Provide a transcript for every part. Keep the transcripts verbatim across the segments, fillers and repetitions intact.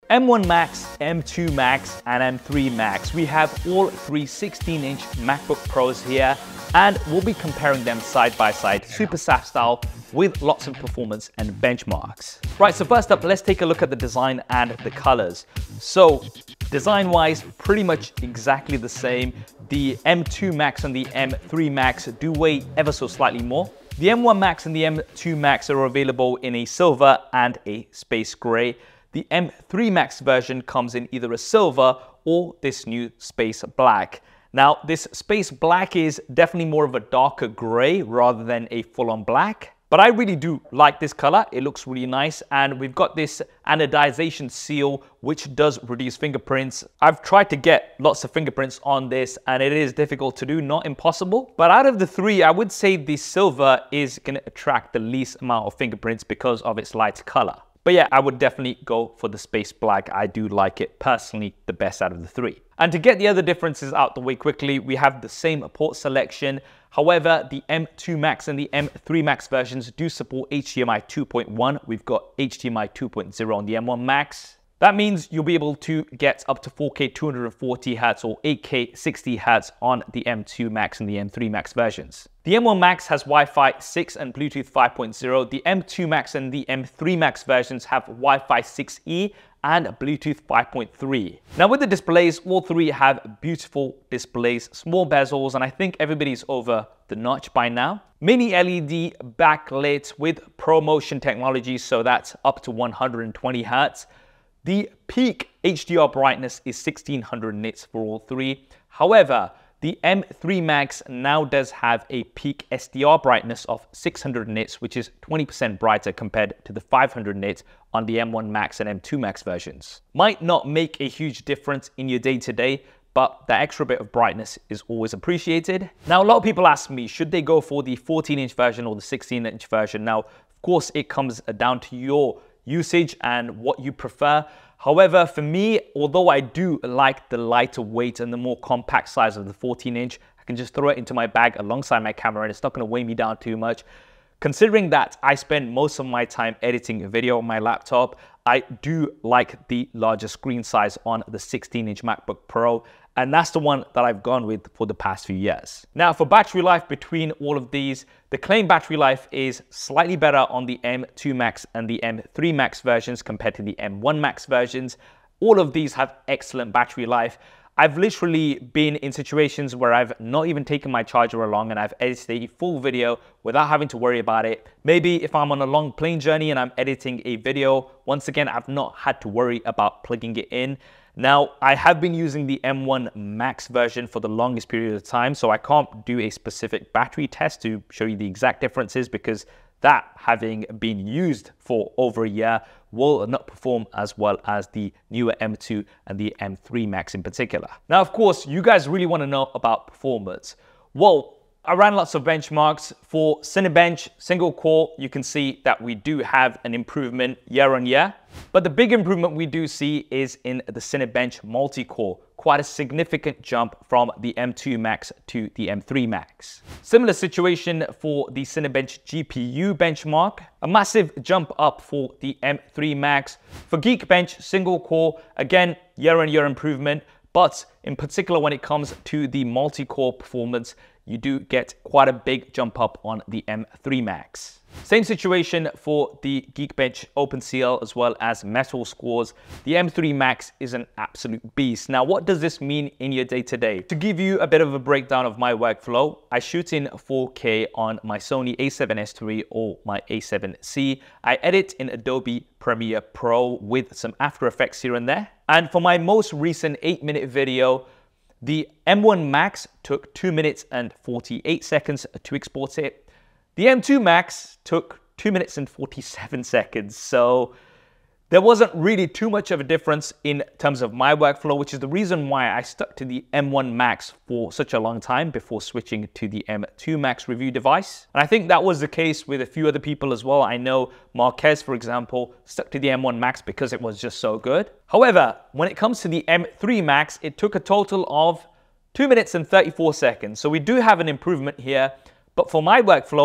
M one Max, M two Max, and M three Max. We have all three sixteen inch MacBook Pros here, and we'll be comparing them side by side, super S A F style, with lots of performance and benchmarks. Right, so first up, let's take a look at the design and the colors. So, design-wise, pretty much exactly the same. The M two Max and the M three Max do weigh ever so slightly more. The M one Max and the M two Max are available in a silver and a space gray. The M three Max version comes in either a silver or this new space black. Now, this space black is definitely more of a darker gray rather than a full-on black. But I really do like this color. It looks really nice, and we've got this anodization seal which does reduce fingerprints. I've tried to get lots of fingerprints on this and it is difficult to do, not impossible. But out of the three, I would say the silver is going to attract the least amount of fingerprints because of its light color. But yeah, I would definitely go for the space black. I do like it personally the best out of the three. And to get the other differences out the way quickly, we have the same port selection. However, the M two Max and the M three Max versions do support H D M I two point one. We've got H D M I two point oh on the M one Max. That means you'll be able to get up to four K two hundred forty hertz or eight K sixty hertz on the M two Max and the M three Max versions. The M one Max has Wi-Fi six and Bluetooth five point oh. The M two Max and the M three Max versions have Wi-Fi six E and Bluetooth five point three. Now with the displays, all three have beautiful displays, small bezels, and I think everybody's over the notch by now. Mini L E D backlit with ProMotion technology, so that's up to one hundred twenty hertz. The peak H D R brightness is sixteen hundred nits for all three. However, the M three Max now does have a peak S D R brightness of six hundred nits, which is twenty percent brighter compared to the five hundred nits on the M one Max and M two Max versions. Might not make a huge difference in your day-to-day, but that extra bit of brightness is always appreciated. Now, a lot of people ask me, should they go for the fourteen inch version or the sixteen inch version? Now, of course, it comes down to your usage and what you prefer. However, for me, although I do like the lighter weight and the more compact size of the fourteen inch, I can just throw it into my bag alongside my camera and it's not going to weigh me down too much. Considering that I spend most of my time editing a video on my laptop, I do like the larger screen size on the sixteen inch MacBook Pro, and that's the one that I've gone with for the past few years. Now, for battery life between all of these, the claimed battery life is slightly better on the M two Max and the M three Max versions compared to the M one Max versions. All of these have excellent battery life. I've literally been in situations where I've not even taken my charger along and I've edited a full video without having to worry about it. Maybe if I'm on a long plane journey and I'm editing a video, once again, I've not had to worry about plugging it in. Now, I have been using the M one Max version for the longest period of time, so I can't do a specific battery test to show you the exact differences because that, having been used for over a year, will not perform as well as the newer M two and the M three Max in particular. Now, of course, you guys really want to know about performance. Well, I ran lots of benchmarks. For Cinebench single core, you can see that we do have an improvement year on year. But the big improvement we do see is in the Cinebench multi-core. Quite a significant jump from the M two Max to the M three Max. Similar situation for the Cinebench G P U benchmark. A massive jump up for the M three Max. For Geekbench single core, again, year on year improvement. But in particular, when it comes to the multi-core performance, you do get quite a big jump up on the M three Max. Same situation for the Geekbench OpenCL as well as Metal scores. The M three Max is an absolute beast. Now, what does this mean in your day-to-day? To give you a bit of a breakdown of my workflow, I shoot in four K on my Sony A seven S three or my A seven C. I edit in Adobe Premiere Pro with some After Effects here and there. And for my most recent eight minute video, the M one Max took two minutes and forty-eight seconds to export it. The M two Max took two minutes and forty-seven seconds. So there wasn't really too much of a difference in terms of my workflow, which is the reason why I stuck to the M one Max for such a long time before switching to the M two Max review device. And I think that was the case with a few other people as well. I know Marquez, for example, stuck to the M one Max because it was just so good. However, when it comes to the M three Max, it took a total of two minutes and thirty-four seconds. So we do have an improvement here. But for my workflow,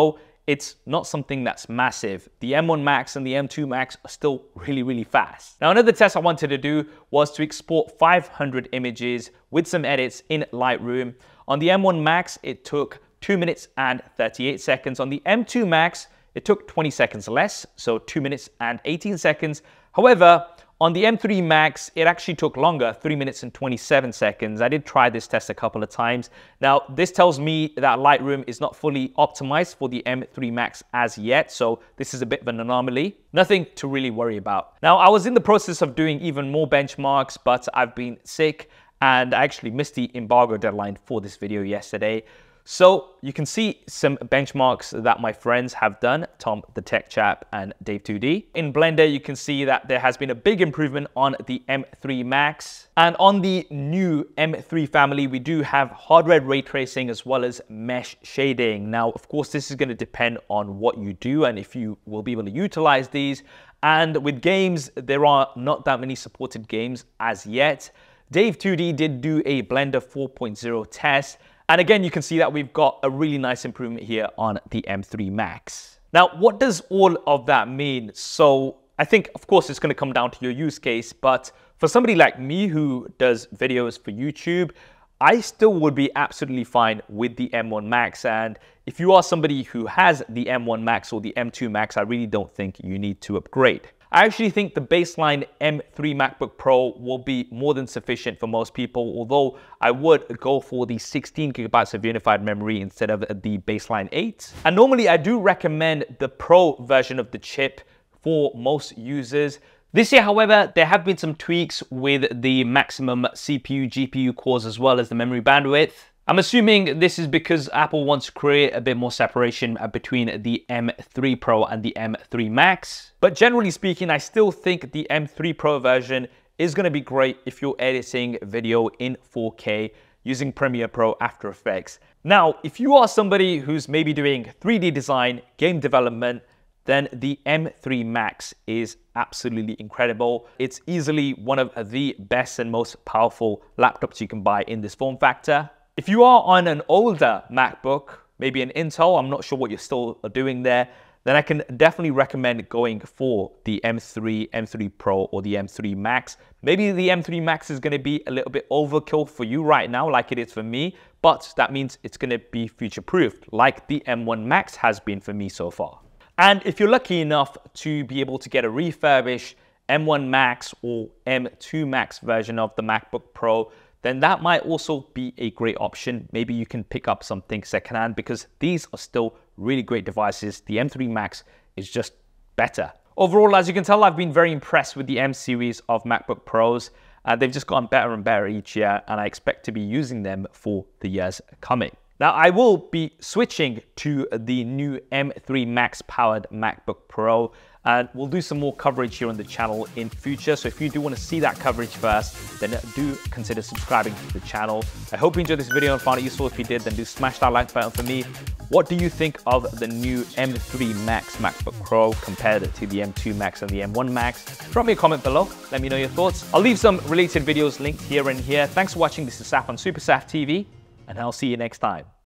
it's not something that's massive. The M one Max and the M two Max are still really, really fast. Now, another test I wanted to do was to export five hundred images with some edits in Lightroom. On the M one Max, it took two minutes and thirty-eight seconds. On the M two Max, it took twenty seconds less, so two minutes and eighteen seconds. However, on the M three Max, it actually took longer, three minutes and twenty-seven seconds. I did try this test a couple of times. Now, this tells me that Lightroom is not fully optimized for the M three Max as yet, so this is a bit of an anomaly. Nothing to really worry about. Now, I was in the process of doing even more benchmarks, but I've been sick and I actually missed the embargo deadline for this video yesterday. So you can see some benchmarks that my friends have done, Tom the Tech Chap and Dave two D. In Blender, you can see that there has been a big improvement on the M three Max. And on the new M three family, we do have hardware ray tracing as well as mesh shading. Now, of course, this is going to depend on what you do and if you will be able to utilize these. And with games, there are not that many supported games as yet. Dave two D did do a Blender four point oh test. And again, you can see that we've got a really nice improvement here on the M three Max. Now, what does all of that mean? So I think, of course, it's going to come down to your use case. But for somebody like me who does videos for YouTube, I still would be absolutely fine with the M one Max. And if you are somebody who has the M one Max or the M two Max, I really don't think you need to upgrade. I actually think the baseline M three MacBook Pro will be more than sufficient for most people, although I would go for the sixteen gigabytes of unified memory instead of the baseline eight. And normally I do recommend the Pro version of the chip for most users. This year, however, there have been some tweaks with the maximum C P U, G P U cores, as well as the memory bandwidth. I'm assuming this is because Apple wants to create a bit more separation between the M three Pro and the M three Max. But generally speaking, I still think the M three Pro version is going to be great if you're editing video in four K using Premiere Pro, After Effects. Now, if you are somebody who's maybe doing three D design, game development, then the M three Max is absolutely incredible. It's easily one of the best and most powerful laptops you can buy in this form factor. If you are on an older MacBook, maybe an Intel, I'm not sure what you're still doing there, then I can definitely recommend going for the M three, M three Pro, or the M three Max. Maybe the M three Max is going to be a little bit overkill for you right now, like it is for me, but that means it's going to be future-proofed, like the M one Max has been for me so far. And if you're lucky enough to be able to get a refurbished M one Max or M two Max version of the MacBook Pro, then that might also be a great option. Maybe you can pick up something secondhand because these are still really great devices. The M three Max is just better. Overall, as you can tell, I've been very impressed with the M series of MacBook Pros. Uh, they've just gotten better and better each year, and I expect to be using them for the years coming. Now, I will be switching to the new M three Max powered MacBook Pro, and we'll do some more coverage here on the channel in future. So if you do want to see that coverage first, then do consider subscribing to the channel. I hope you enjoyed this video and found it useful. If you did, then do smash that like button for me. What do you think of the new M three Max MacBook Pro compared to the M two Max and the M one Max? Drop me a comment below. Let me know your thoughts. I'll leave some related videos linked here and here. Thanks for watching. This is Saf on Super Saf T V, and I'll see you next time.